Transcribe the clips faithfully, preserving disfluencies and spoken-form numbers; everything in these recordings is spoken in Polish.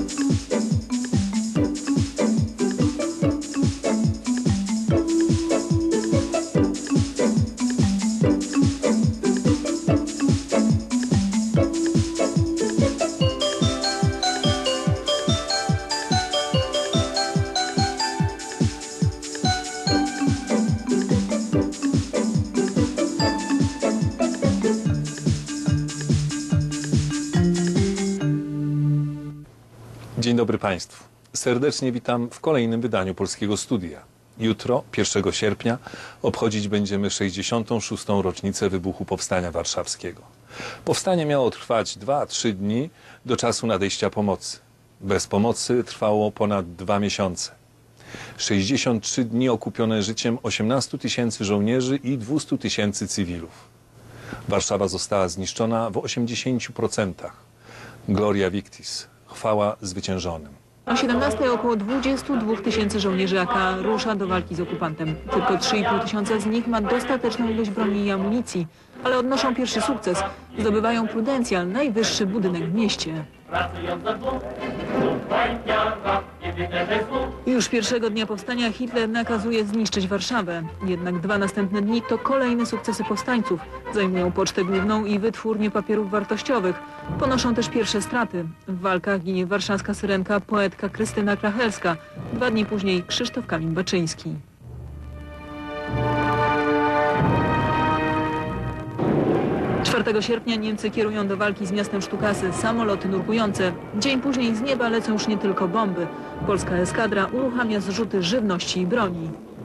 Dzień dobry Państwu. Serdecznie witam w kolejnym wydaniu Polskiego Studia. Jutro, pierwszego sierpnia, obchodzić będziemy sześćdziesiątą szóstą rocznicę wybuchu Powstania Warszawskiego. Powstanie miało trwać dwa trzy dni do czasu nadejścia pomocy. Bez pomocy trwało ponad dwa miesiące. sześćdziesiąt trzy dni okupione życiem osiemnastu tysięcy żołnierzy i dwustu tysięcy cywilów. Warszawa została zniszczona w osiemdziesięciu procentach. Gloria Victis. Chwała zwyciężonym. O siedemnastej około dwudziestu dwóch tysięcy żołnierzy A K rusza do walki z okupantem. Tylko trzy i pół tysiąca z nich ma dostateczną ilość broni i amunicji, ale odnoszą pierwszy sukces. Zdobywają Prudencjal, najwyższy budynek w mieście. Już pierwszego dnia powstania Hitler nakazuje zniszczyć Warszawę. Jednak dwa następne dni to kolejne sukcesy powstańców. Zajmują pocztę główną i wytwórnię papierów wartościowych. Ponoszą też pierwsze straty. W walkach ginie warszawska syrenka, poetka Krystyna Krachelska. Dwa dni później Krzysztof Kamil-Baczyński. czwartego sierpnia Niemcy kierują do walki z miastem Sztukasy samoloty nurkujące. Dzień później z nieba lecą już nie tylko bomby. Polska eskadra uruchamia zrzuty żywności i broni.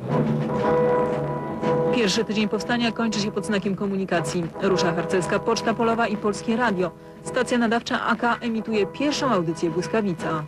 Pierwszy tydzień powstania kończy się pod znakiem komunikacji. Rusza harcerska poczta polowa i polskie radio. Stacja nadawcza A K emituje pierwszą audycję Błyskawica.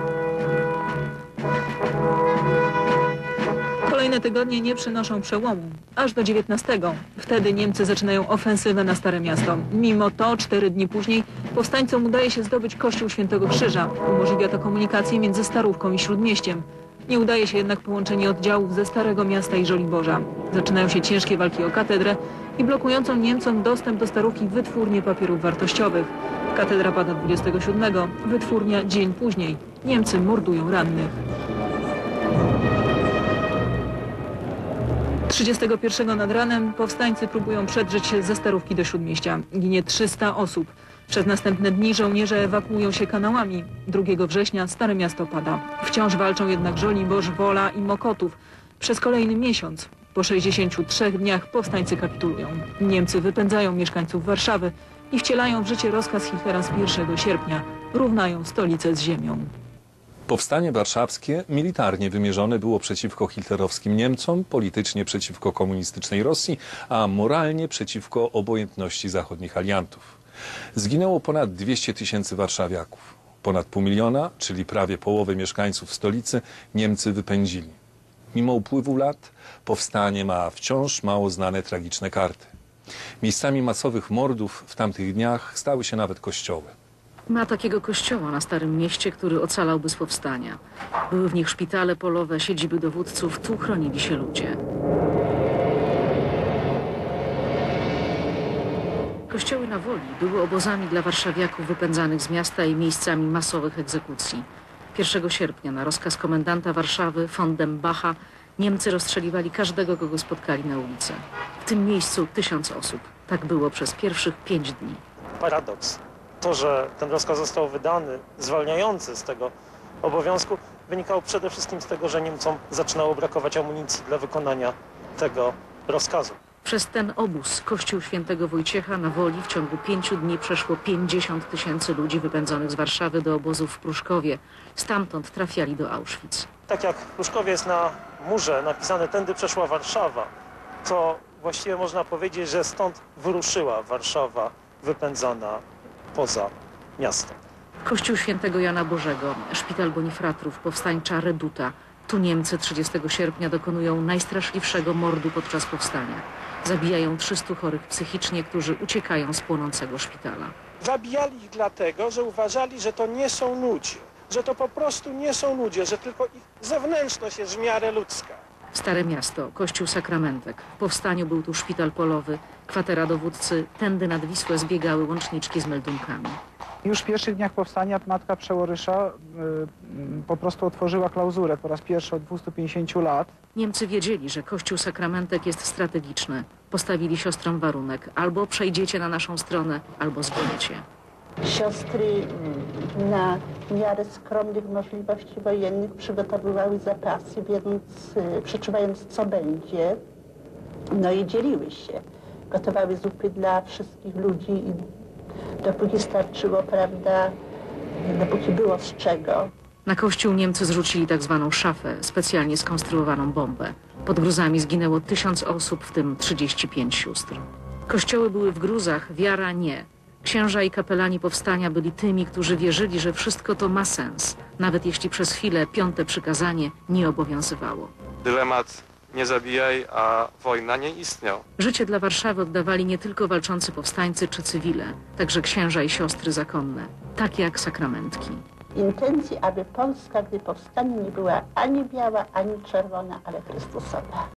Kolejne tygodnie nie przynoszą przełomu. Aż do dziewiętnastego. Wtedy Niemcy zaczynają ofensywę na Stare Miasto. Mimo to cztery dni później powstańcom udaje się zdobyć kościół Świętego Krzyża. Umożliwia to komunikację między Starówką i Śródmieściem. Nie udaje się jednak połączenie oddziałów ze Starego Miasta i Żoliborza. Zaczynają się ciężkie walki o katedrę i blokującą Niemcom dostęp do Starówki wytwórnię papierów wartościowych. Katedra pada dwudziestego siódmego, wytwórnia dzień później. Niemcy mordują rannych. trzydziestego pierwszego nad ranem powstańcy próbują przedrzeć się ze Starówki do Śródmieścia. Ginie trzysta osób. Przez następne dni żołnierze ewakuują się kanałami. drugiego września Stare Miasto pada. Wciąż walczą jednak Żoliborz, Wola i Mokotów. Przez kolejny miesiąc. Po sześćdziesięciu trzech dniach powstańcy kapitulują. Niemcy wypędzają mieszkańców Warszawy i wcielają w życie rozkaz Hitlera z pierwszego sierpnia. Równają stolicę z ziemią. Powstanie warszawskie militarnie wymierzone było przeciwko hitlerowskim Niemcom, politycznie przeciwko komunistycznej Rosji, a moralnie przeciwko obojętności zachodnich aliantów. Zginęło ponad dwieście tysięcy warszawiaków. Ponad pół miliona, czyli prawie połowę mieszkańców stolicy, Niemcy wypędzili. Mimo upływu lat powstanie ma wciąż mało znane tragiczne karty. Miejscami masowych mordów w tamtych dniach stały się nawet kościoły. Ma takiego kościoła na Starym Mieście, który ocalałby z powstania. Były w nich szpitale polowe, siedziby dowódców, tu chronili się ludzie. Kościoły na Woli były obozami dla warszawiaków wypędzanych z miasta i miejscami masowych egzekucji. pierwszego sierpnia na rozkaz komendanta Warszawy von Dembacha Niemcy rozstrzeliwali każdego, kogo spotkali na ulicy. W tym miejscu tysiąc osób. Tak było przez pierwszych pięć dni. Paradoks. To, że ten rozkaz został wydany, zwalniający z tego obowiązku, wynikało przede wszystkim z tego, że Niemcom zaczynało brakować amunicji dla wykonania tego rozkazu. Przez ten obóz, kościół Świętego Wojciecha na Woli, w ciągu pięciu dni przeszło pięćdziesiąt tysięcy ludzi wypędzonych z Warszawy do obozów w Pruszkowie. Stamtąd trafiali do Auschwitz. Tak jak w Pruszkowie jest na murze napisane "Tędy przeszła Warszawa", to właściwie można powiedzieć, że stąd wyruszyła Warszawa wypędzana poza miasto. Kościół Świętego Jana Bożego, szpital Bonifratrów, powstańcza Reduta. Tu Niemcy trzydziestego sierpnia dokonują najstraszliwszego mordu podczas powstania. Zabijają trzystu chorych psychicznie, którzy uciekają z płonącego szpitala. Zabijali ich dlatego, że uważali, że to nie są ludzie, że to po prostu nie są ludzie, że tylko ich zewnętrzność jest w miarę ludzka. Stare Miasto, kościół Sakramentek. W powstaniu był tu szpital polowy, kwatera dowódcy, tędy nad Wisłę zbiegały łączniczki z meldunkami. Już w pierwszych dniach powstania matka przełorysza y, po prostu otworzyła klauzurę po raz pierwszy od dwustu pięćdziesięciu lat. Niemcy wiedzieli, że Kościół Sakramentek jest strategiczny. Postawili siostrom warunek: albo przejdziecie na naszą stronę, albo zginiecie. Siostry na miarę skromnych możliwości wojennych przygotowywały zapasy, więc y, przeczuwając co będzie, no i dzieliły się. Gotowały zupy dla wszystkich ludzi i dopóki starczyło, prawda, dopóki było z czego. Na kościół Niemcy zrzucili tak zwaną szafę, specjalnie skonstruowaną bombę. Pod gruzami zginęło tysiąc osób, w tym trzydzieści pięć sióstr. Kościoły były w gruzach, wiara nie. Księża i kapelani powstania byli tymi, którzy wierzyli, że wszystko to ma sens, nawet jeśli przez chwilę piąte przykazanie nie obowiązywało. Dylemat nie zabijaj, a wojna nie istniał. Życie dla Warszawy oddawali nie tylko walczący powstańcy czy cywile, także księża i siostry zakonne, takie jak sakramentki. Intencji, aby Polska, gdy powstanie, nie była ani biała, ani czerwona, ale Chrystusowa.